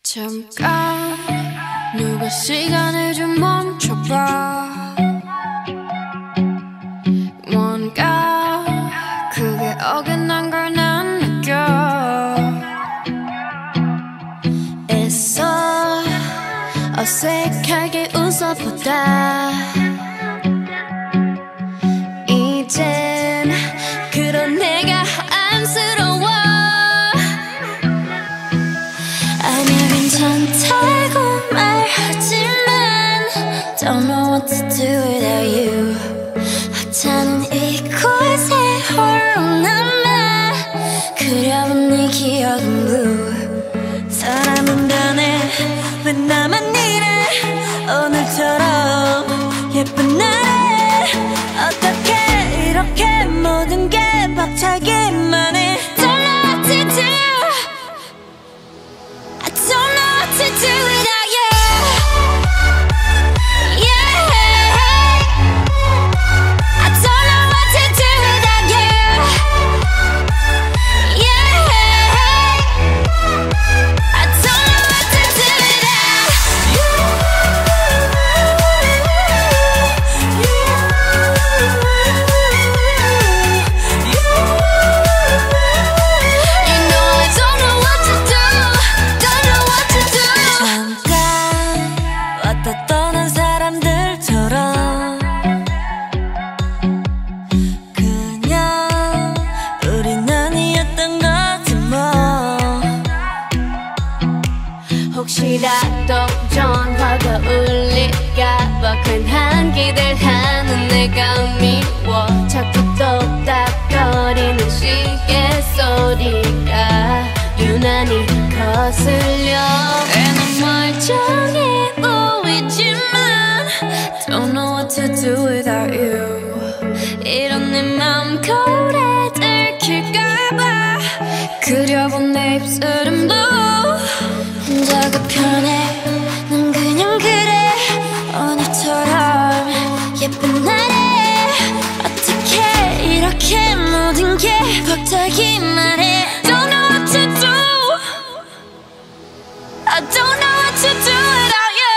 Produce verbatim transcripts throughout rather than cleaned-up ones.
잠깐 누가 시간을 좀 멈춰봐. 뭔가 그게 어긋난 걸 난 느껴. 애써 어색하게 웃어보다 이젠 그런 내가 안쓰러워. 아니야 괜찮다고 말하지만 Don't know what to do without you. 하찮은 이곳에 홀로 남아 그려본 네 기억은 blue. 사람은 변해 왜 나만 이래 오늘처럼 예쁜 날에 어떻게 이렇게 모든 게 벅차기만 해. Don't know what to do. I don't know what to do without you. 떠난 사람들처럼 그냥 우린 아니었던 거지 뭐. 혹시라도 전화가 울릴까봐 괜한 기대하는 내가 미워. 자꾸 또닥거리는 시계 소리가 유난히 거슬려. 난 멀쩡해 Don't know what to do without you. 이런 내 맘 거울에 들킬까봐 그려본 내 입술은 blue. 혼자가 편해 난 그냥 그래 오늘처럼 예쁜 날에 어떻게 이렇게 모든 게 벅차기만 해. Don't know what to do. I don't know what to do without you.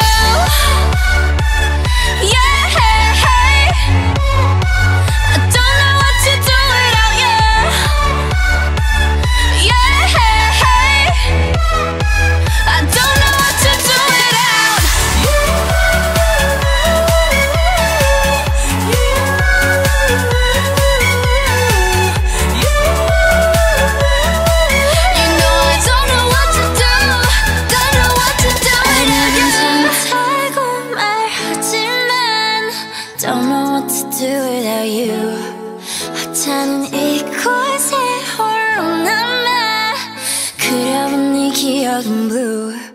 Don't know what to do without you. 하찮은 이곳에 홀로 남아 그려본 네 기억은 blue.